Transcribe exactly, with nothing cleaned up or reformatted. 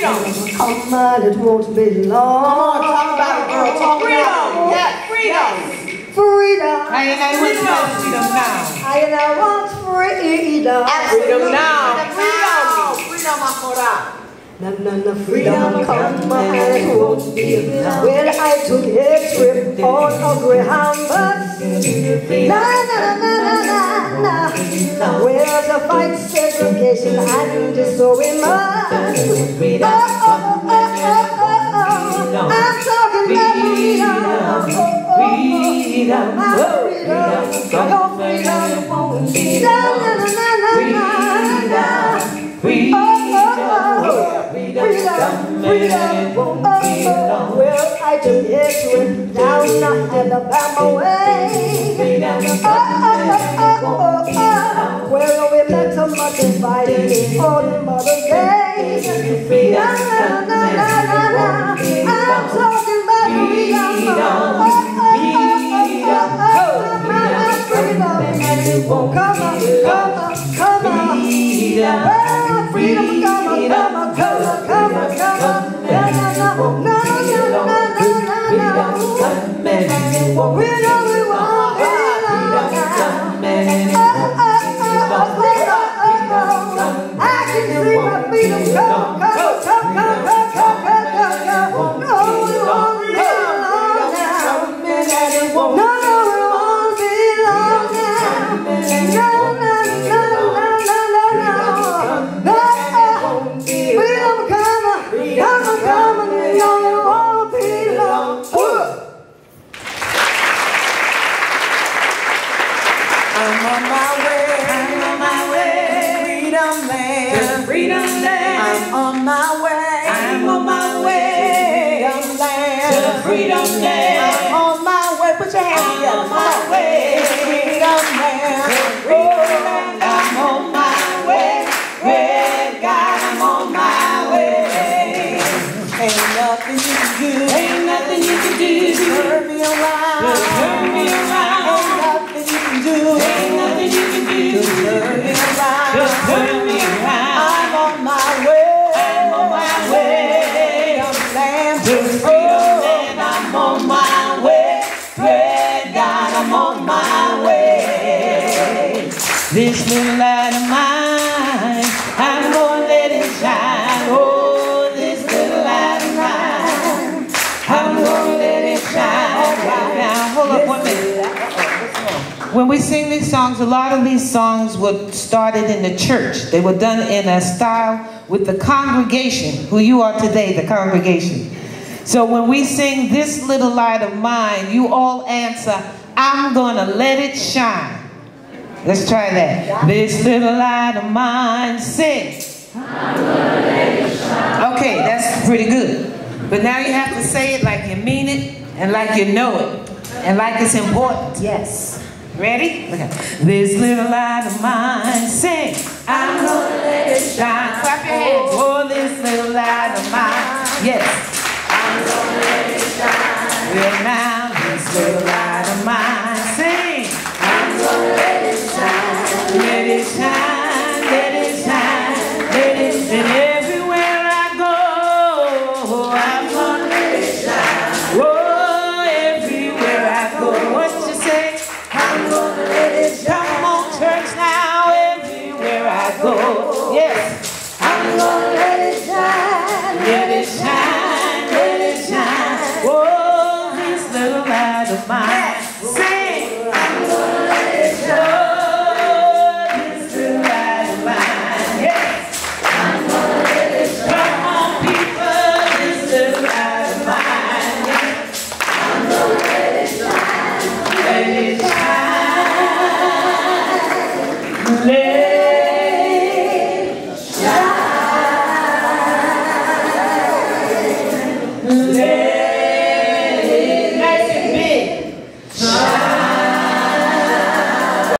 freedom. Come on, it won't be long. Come on, talk about it, girl. Talk freedom. About it. Yes, freedom. Freedom. I and I want freedom now. I and I want freedom. Freedom now. Freedom. Freedom, Akora. Na na na, freedom come and it won't be when I took a trip on a Greyhound bus. Na na na na na na na. Where's the fight segregation and so we must. Oh oh oh oh oh oh. I'm talking about freedom. Freedom, freedom, your freedom won't be na na na na na. Freedom, freedom, freedom won't be long. Well, I took it down Alabama way. Oh, oh, oh, oh, oh. Well, we met so much fighting on Mother's Day. Na na na na na na. I'm talking about freedom. Oh, come on, come on, come on. Well, freedom, come on, come on, come on, come on, come on. No, no, no, no, no, no, no, no. We know we won't be long now. Oh, oh, oh, oh, oh, oh. I can see my freedom come, come, come, come, come, come, come, come. No, we won't be long now. No. I'm on my way, I'm on my way, freedom land, freedom land. I'm on my way, I'm on my way, freedom land, freedom land. I'm on my way, put your hands together. I'm on my way, freedom land, freedom land. I'm on my way, red God, I'm on my way. Ain't nothing you can do, ain't nothing you can do to turn me around, to turn me around. Ain't nothing you can do, ain't nothing you can do to turn me around, to turn me around. I'm on my way, I'm on my way, freedom land, to freedom land. I'm on my way, red God, I'm on my way. This little light of mine, I'm gonna let it shine. Oh, this little light of mine, I'm gonna let it shine. Right now, hold up one minute. When we sing these songs, a lot of these songs were started in the church. They were done in a style with the congregation, who you are today, the congregation. So when we sing This Little Light of Mine, you all answer, I'm gonna let it shine. Let's try that. This little light of mine, sing. I'm gonna let it shine. Okay, that's pretty good. But now you have to say it like you mean it and like you know it and like it's important. Yes. Ready? Okay. This little light of mine, sing. I'm gonna let it shine. Clap your hands.